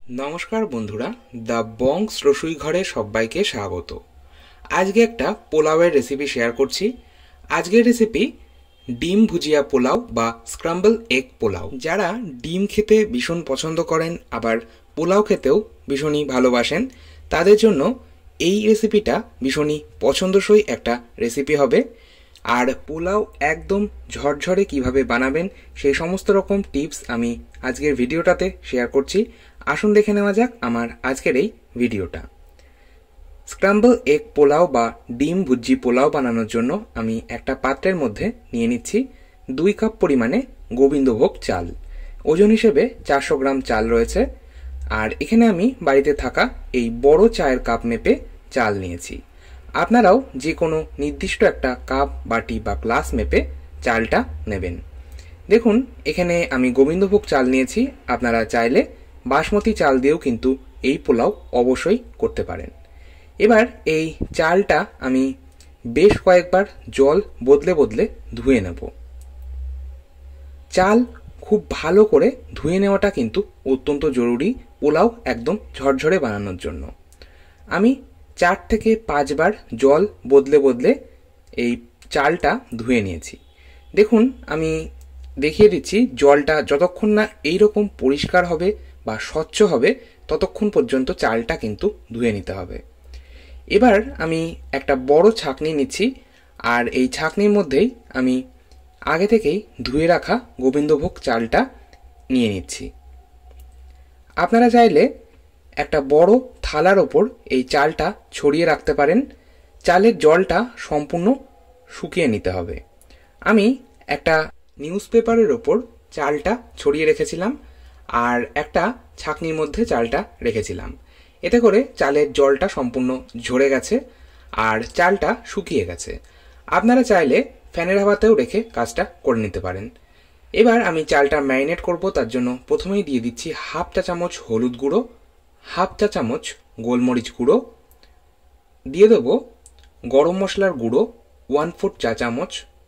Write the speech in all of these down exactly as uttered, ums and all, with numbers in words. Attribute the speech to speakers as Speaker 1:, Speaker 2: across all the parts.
Speaker 1: नमस्कार बंधुरा the bunks रसोई घरे सबाइके स्वागत। आज के एक पोलाओर रेसिपि शेयर करছি। आजकेर रेसिपि डिम भुजिया पोलाओ बा स्क्रैम्बल एग पोलाओ। যারা ডিম খেতে ভীষণ পছন্দ করেন আবার পোলাও খেতেও ভীষণই ভালোবাসেন তাদের জন্য এই রেসিপিটা ভীষণই পছন্দসই একটা রেসিপি হবে। আর পোলাও একদম ঝরঝরে কিভাবে বানাবেন সেই সমস্ত রকম টিপস আমি আজকের ভিডিওটাতে শেয়ার করছি। আসুন দেখে নেওয়া যাক আমার আজকের এই ভিডিওটা। স্ক্রাম্বল এগ পোলাও বা ডিম ভুজি পোলাও বানানোর জন্য আমি একটা পাত্রের মধ্যে নিয়ে নিচ্ছি দুই কাপ পরিমাণে গোবিন্দভোগ চাল। ওজন হিসেবে চারশো গ্রাম চাল রয়েছে। আর এখানে আমি বাড়িতে থাকা এই বড় চায়ের কাপ মেপে চাল নিয়েছি। আপনারাও যে কোনো নির্দিষ্ট একটা কাপ বাটি বা গ্লাস মেপে চালটা নেবেন। দেখুন এখানে আমি গোবিন্দভোগ চাল নিয়েছি। আপনারা চাইলে বাসমতি চাল দিয়েও কিন্তু এই পোলাও অবশ্যই করতে পারেন। এবার এই চালটা আমি বেশ কয়েকবার জল বদলে বদলে ধুয়ে নেব। চাল খুব ভালো করে ধুয়ে নেওয়াটা কিন্তু অত্যন্ত জরুরি পোলাও একদম ঝরঝরে বানানোর জন্য। আমি চার থেকে পাঁচবার জল বদলে বদলে এই চালটা ধুয়ে নিয়েছি। দেখুন আমি দেখিয়ে দিচ্ছি জলটা যতক্ষণ না এইরকম পরিষ্কার হবে বা স্বচ্ছ হবে ততক্ষণ পর্যন্ত চালটা কিন্তু ধুয়ে নিতে হবে। এবার আমি একটা বড় ছাঁকনি নিচ্ছি আর এই ছাঁকনির মধ্যেই আমি আগে থেকেই ধুয়ে রাখা গোবিন্দভোগ চালটা নিয়ে নিচ্ছি। আপনারা চাইলে একটা বড় থালার ওপর এই চালটা ছড়িয়ে রাখতে পারেন। চালের জলটা সম্পূর্ণ শুকিয়ে নিতে হবে। আমি একটা নিউজ পেপারের ওপর চালটা ছড়িয়ে রেখেছিলাম আর একটা ছাঁকনির মধ্যে চালটা রেখেছিলাম। এতে করে চালের জলটা সম্পূর্ণ ঝরে গেছে আর চালটা শুকিয়ে গেছে। আপনারা চাইলে ফ্যানের হাওয়াতেও রেখে কাজটা করে নিতে পারেন। এবার আমি চালটা ম্যারিনেট করব। তার জন্য প্রথমেই দিয়ে দিচ্ছি হাফ চা চামচ হলুদ গুঁড়ো, হাফ চা চামচ গোলমরিচ গুঁড়ো, দিয়ে দেবো গরম মশলার গুঁড়ো ওয়ান ফোর্থ চা চামচ,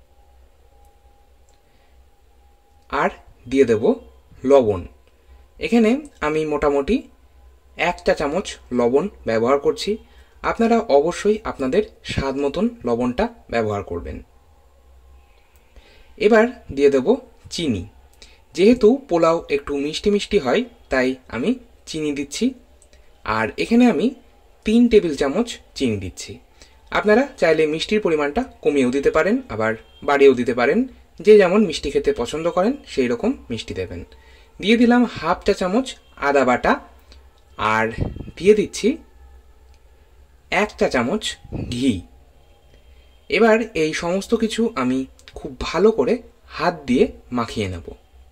Speaker 1: আর দিয়ে দেব লবণ। এখানে আমি মোটামুটি এক চা চামচ লবণ ব্যবহার করছি। আপনারা অবশ্যই আপনাদের স্বাদ মতন লবণটা ব্যবহার করবেন। এবার দিয়ে দেব চিনি। যেহেতু পোলাও একটু মিষ্টি মিষ্টি হয় তাই আমি চিনি দিচ্ছি। আর এখানে আমি তিন টেবিল চামচ চিনি দিচ্ছি। আপনারা চাইলে মিষ্টির পরিমাণটা কমিয়েও দিতে পারেন আবার বাড়িয়েও দিতে পারেন। যে যেমন মিষ্টি খেতে পছন্দ করেন সেই রকম মিষ্টি দেবেন। দিয়ে দিলাম হাফ চা চামচ আদা বাটা আর দিয়ে দিচ্ছি এক চা চামচ ঘি। এবার এই সমস্ত কিছু আমি খুব ভালো করে হাত দিয়ে মাখিয়ে নেব।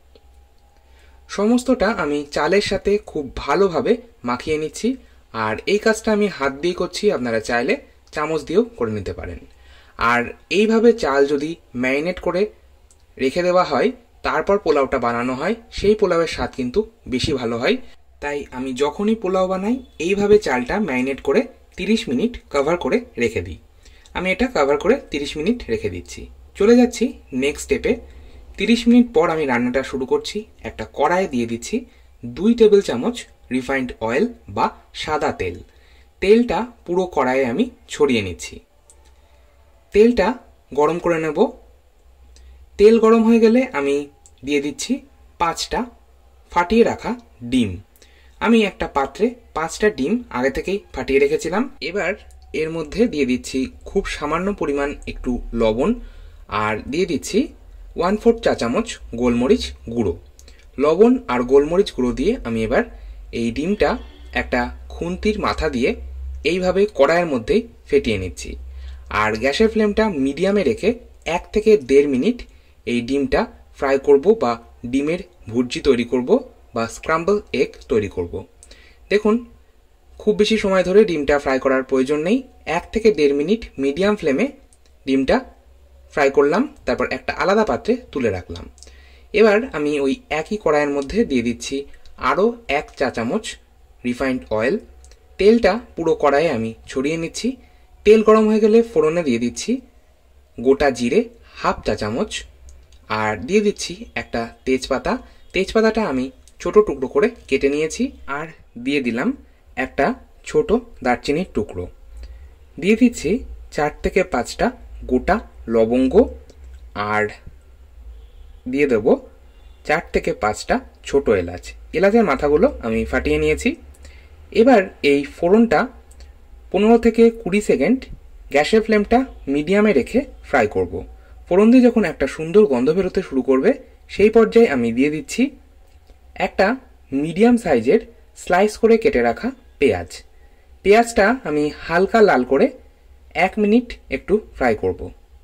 Speaker 1: সমস্তটা আমি চালের সাথে খুব ভালোভাবে মাখিয়ে নিচ্ছি। আর এই কাজটা আমি হাত দিয়ে করছি, আপনারা চাইলে চামচ দিয়েও করে নিতে পারেন। আর এইভাবে চাল যদি ম্যারিনেট করে রেখে দেওয়া হয় তারপর পোলাওটা বানানো হয় সেই পোলাওয়ের স্বাদ কিন্তু বেশি ভালো হয়। তাই আমি যখনই পোলাও বানাই এইভাবে চালটা ম্যারিনেট করে তিরিশ মিনিট কভার করে রেখে দিই। আমি এটা কভার করে তিরিশ মিনিট রেখে দিচ্ছি। চলে যাচ্ছি নেক্সট স্টেপে। তিরিশ মিনিট পর আমি রান্নাটা শুরু করছি। একটা কড়াইয়ে দিয়ে দিচ্ছি দুই টেবিল চামচ রিফাইন্ড অয়েল বা সাদা তেল। তেলটা পুরো কড়াইয়ে আমি ছড়িয়ে নিচ্ছি। তেলটা গরম করে নেব। তেল গরম হয়ে গেলে আমি দিয়ে দিচ্ছি পাঁচটা ফাটিয়ে রাখা ডিম। আমি একটা পাত্রে পাঁচটা ডিম আগে থেকেই ফাটিয়ে রেখেছিলাম। এবার এর মধ্যে দিয়ে দিচ্ছি খুব সামান্য পরিমাণ একটু লবণ আর দিয়ে দিচ্ছি ওয়ান ফোর্থ চা চামচ গোলমরিচ গুঁড়ো। লবণ আর গোলমরিচ গুঁড়ো দিয়ে আমি এবার এই ডিমটা একটা খুন্তির মাথা দিয়ে এইভাবে কড়াইয়ের মধ্যেই ফেটিয়ে নিচ্ছি। আর গ্যাসের ফ্লেমটা মিডিয়ামে রেখে এক থেকে দেড় মিনিট এই ডিমটা ফ্রাই করব বা ডিমের ভুর্জি তৈরি করব বা স্ক্রাম্বল এগ তৈরি করব। দেখুন খুব বেশি সময় ধরে ডিমটা ফ্রাই করার প্রয়োজন নেই। এক থেকে দেড় মিনিট মিডিয়াম ফ্লেমে ডিমটা ফ্রাই করলাম, তারপর একটা আলাদা পাত্রে তুলে রাখলাম। এবার আমি ওই একই কড়াইয়ের মধ্যে দিয়ে দিচ্ছি আরও এক চা চামচ রিফাইন্ড অয়েল। তেলটা পুরো কড়াইয়ে আমি ছড়িয়ে নিচ্ছি। তেল গরম হয়ে গেলে ফোড়নে দিয়ে দিচ্ছি গোটা জিরে হাফ চা চামচ আর দিয়ে দিচ্ছি একটা তেজপাতা। তেজপাতাটা আমি ছোট টুকরো করে কেটে নিয়েছি। আর দিয়ে দিলাম একটা ছোট দারচিনির টুকরো, দিয়ে দিচ্ছি চার থেকে পাঁচটা গোটা লবঙ্গ, আর দিয়ে দেব চার থেকে পাঁচটা ছোট এলাচ। এলাচের মাথাগুলো আমি ফাটিয়ে নিয়েছি। এবার এই ফোড়নটা পনেরো থেকে কুড়ি সেকেন্ড গ্যাসের ফ্লেমটা মিডিয়ামে রেখে ফ্রাই করব। ফোড়ন দিয়ে যখন একটা সুন্দর গন্ধ বেরোতে শুরু করবে সেই পর্যায়ে আমি দিয়ে দিচ্ছি একটা মিডিয়াম সাইজের স্লাইস করে কেটে রাখা পেঁয়াজ। পেঁয়াজটা আমি হালকা লাল করে এক মিনিট একটু ফ্রাই করব।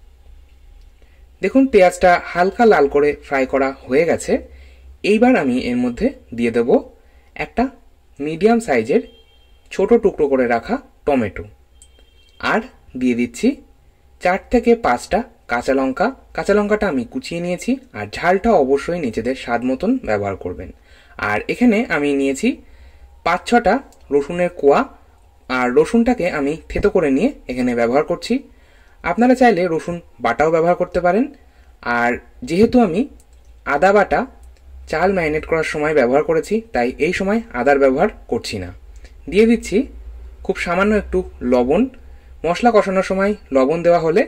Speaker 1: দেখুন পেঁয়াজটা হালকা লাল করে ফ্রাই করা হয়ে গেছে। এইবার আমি এর মধ্যে দিয়ে দেব একটা মিডিয়াম সাইজের ছোট টুকরো করে রাখা টমেটো, আর দিয়ে দিচ্ছি চার থেকে পাঁচটা কাঁচা লঙ্কা। কাঁচা লঙ্কাটা আমি কুচিয়ে নিয়েছি, আর ঝালটা অবশ্যই নিজেদের স্বাদ মতন ব্যবহার করবেন। আর এখানে আমি নিয়েছি পাঁচ ছটা রসুনের কোয়া, আর রসুনটাকে আমি থেতো করে নিয়ে এখানে ব্যবহার করছি। আপনারা চাইলে রসুন বাটাও ব্যবহার করতে পারেন। আর যেহেতু আমি আদা বাটা চাল ম্যারিনেট করার সময় ব্যবহার করেছি, তাই এই সময় আদার ব্যবহার করছি না। দিয়ে দিচ্ছি খুব সামান্য একটু লবণ। মশলা কষানোর সময় লবণ দেওয়া হলে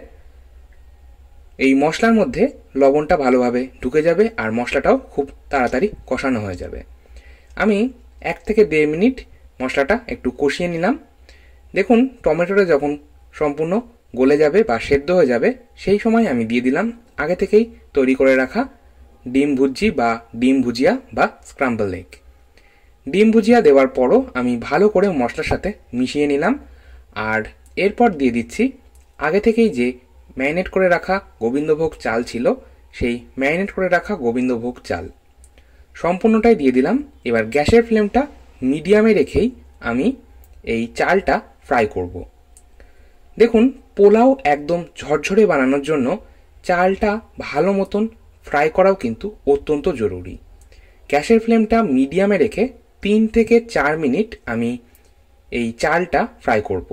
Speaker 1: এই মশলার মধ্যে লবণটা ভালোভাবে ঢুকে যাবে, আর মশলাটাও খুব তাড়াতাড়ি কষানো হয়ে যাবে। আমি এক থেকে দেড় মিনিট মশলাটা একটু কষিয়ে নিলাম। দেখুন টমেটোটা যখন সম্পূর্ণ গলে যাবে বা সেদ্ধ হয়ে যাবে সেই সময় আমি দিয়ে দিলাম আগে থেকেই তৈরি করে রাখা ডিম ভুজি বা ডিম ভুজিয়া বা স্ক্রাম্বল এগ। ডিম ভুজিয়া দেওয়ার পরও আমি ভালো করে মশলার সাথে মিশিয়ে নিলাম, আর এরপর দিয়ে দিচ্ছি আগে থেকেই যে ম্যারিনেট করে রাখা গোবিন্দভোগ চাল ছিল, সেই ম্যারিনেট করে রাখা গোবিন্দভোগ চাল সম্পূর্ণটাই দিয়ে দিলাম। এবার গ্যাসের ফ্লেমটা মিডিয়ামে রেখেই আমি এই চালটা ফ্রাই করব। দেখুন পোলাও একদম ঝরঝরে বানানোর জন্য চালটা ভালো মতন ফ্রাই করাও কিন্তু অত্যন্ত জরুরি। গ্যাসের ফ্লেমটা মিডিয়ামে রেখে তিন থেকে চার মিনিট আমি এই চালটা ফ্রাই করব।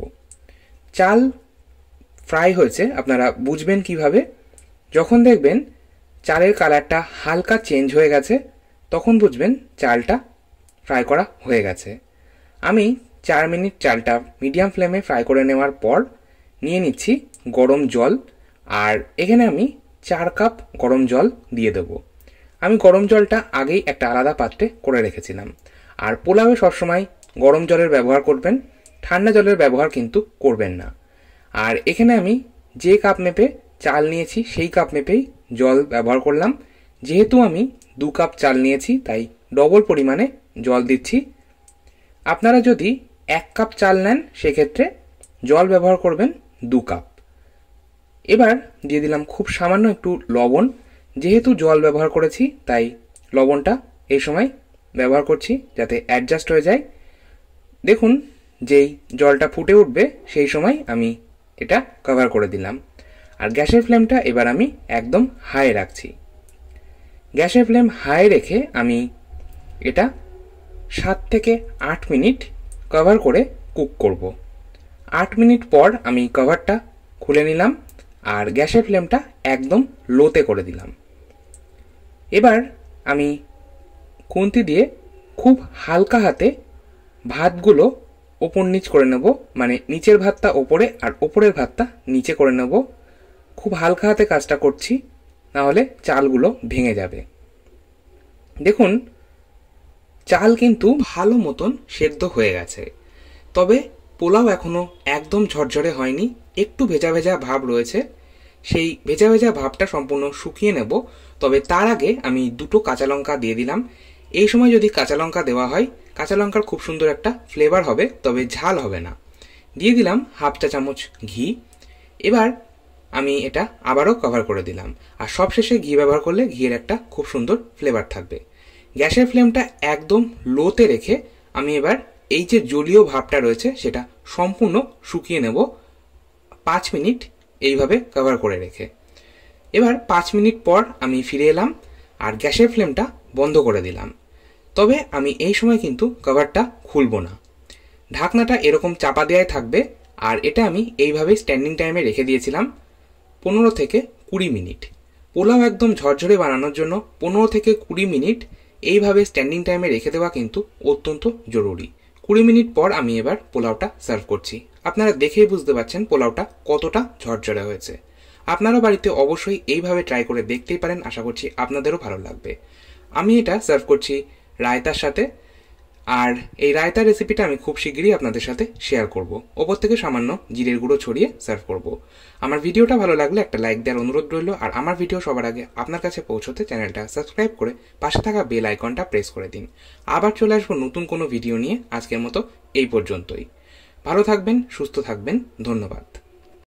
Speaker 1: চাল ফ্রাই হয়েছে আপনারা বুঝবেন কিভাবে? যখন দেখবেন চালের কালারটা হালকা চেঞ্জ হয়ে গেছে তখন বুঝবেন চালটা ফ্রাই করা হয়ে গেছে। আমি চার মিনিট চালটা মিডিয়াম ফ্লেমে ফ্রাই করে নেওয়ার পর নিয়ে নিচ্ছি গরম জল, আর এখানে আমি চার কাপ গরম জল দিয়ে দেব। আমি গরম জলটা আগেই একটা আলাদা পাত্রে করে রেখেছিলাম। আর পোলাওয়ে সবসময় গরম জলের ব্যবহার করবেন, ঠান্ডা জলের ব্যবহার কিন্তু করবেন না। আর এখানে আমি যে কাপ মেপে চাল নিয়েছি সেই কাপ মেপেই জল ব্যবহার করলাম। যেহেতু আমি দু কাপ চাল নিয়েছি তাই ডবল পরিমাণে জল দিচ্ছি। আপনারা যদি এক কাপ চাল নেন সেক্ষেত্রে জল ব্যবহার করবেন দু কাপ। এবার দিয়ে দিলাম খুব সামান্য একটু লবণ। যেহেতু জল ব্যবহার করেছি তাই লবণটা এই সময় ব্যবহার করছি যাতে অ্যাডজাস্ট হয়ে যায়। দেখুন যেই জলটা ফুটে উঠবে সেই সময় আমি এটা কভার করে দিলাম। আর গ্যাসের ফ্লেমটা এবার আমি একদম হাই রাখছি। গ্যাসের ফ্লেম হাই রেখে আমি এটা সাত থেকে আট মিনিট কভার করে কুক করব। আট মিনিট পর আমি কভারটা খুলে নিলাম আর গ্যাসের ফ্লেমটা একদম লোতে করে দিলাম। এবার আমি খুন্তি দিয়ে খুব হালকা হাতে ভাতগুলো ওপর নিচ করে নেব, মানে নিচের ভাতটা ওপরে আর ওপরের ভাতটা নিচে করে নেব। খুব হালকা হাতে কাজটা করছি, নাহলে চালগুলো ভেঙে যাবে। দেখুন চাল কিন্তু ভালো মতন সেদ্ধ হয়ে গেছে, তবে পোলাও এখনো একদম ঝরঝরে হয়নি, একটু ভেজা ভেজা ভাব রয়েছে। সেই ভেজা ভেজা ভাবটা সম্পূর্ণ শুকিয়ে নেব। তবে তার আগে আমি দুটো কাঁচা লঙ্কা দিয়ে দিলাম। এই সময় যদি কাঁচা লঙ্কা দেওয়া হয় কাঁচা লঙ্কার খুব সুন্দর একটা ফ্লেভার হবে, তবে ঝাল হবে না। দিয়ে দিলাম হাফ চা চামচ ঘি। এবার আমি এটা আবারও কভার করে দিলাম। আর সবশেষে ঘি ব্যবহার করলে ঘিয়ের একটা খুব সুন্দর ফ্লেভার থাকবে। গ্যাসের ফ্লেমটা একদম লোতে রেখে আমি এবার এই যে জলীয় ভাবটা রয়েছে সেটা সম্পূর্ণ শুকিয়ে নেব পাঁচ মিনিট এইভাবে কভার করে রেখে। এবার পাঁচ মিনিট পর আমি ফিরে এলাম আর গ্যাসের ফ্লেমটা বন্ধ করে দিলাম। তবে আমি এই সময় কিন্তু কভারটা খুলব না, ঢাকনাটা এরকম চাপা দেওয়াই থাকবে। আর এটা আমি এইভাবে স্ট্যান্ডিং টাইমে রেখে দিয়েছিলাম পনেরো থেকে কুড়ি মিনিট। পোলাও একদম ঝরঝরে বানানোর জন্য পনেরো থেকে কুড়ি মিনিট এইভাবে স্ট্যান্ডিং টাইমে রেখে দেওয়া কিন্তু অত্যন্ত জরুরি। কুড়ি মিনিট পর আমি এবার পোলাওটা সার্ভ করছি। আপনারা দেখেই বুঝতে পারছেন পোলাওটা কতটা ঝরঝরে হয়েছে। আপনারা বাড়িতে অবশ্যই এইভাবে ট্রাই করে দেখতেই পারেন, আশা করছি আপনাদেরও ভালো লাগবে। আমি এটা সার্ভ করছি রায়তার সাথে, আর এই রায়তার রেসিপিটা আমি খুব শিগগিরই আপনাদের সাথে শেয়ার করব। ওপর থেকে সামান্য জিরের গুঁড়ো ছড়িয়ে সার্ভ করব। আমার ভিডিওটা ভালো লাগলে একটা লাইক দেওয়ার অনুরোধ রইল, আর আমার ভিডিও সবার আগে আপনার কাছে পৌঁছতে চ্যানেলটা সাবস্ক্রাইব করে পাশে থাকা বেল আইকনটা প্রেস করে দিন। আবার চলে আসবো নতুন কোনো ভিডিও নিয়ে। আজকের মতো এই পর্যন্তই। ভালো থাকবেন, সুস্থ থাকবেন, ধন্যবাদ।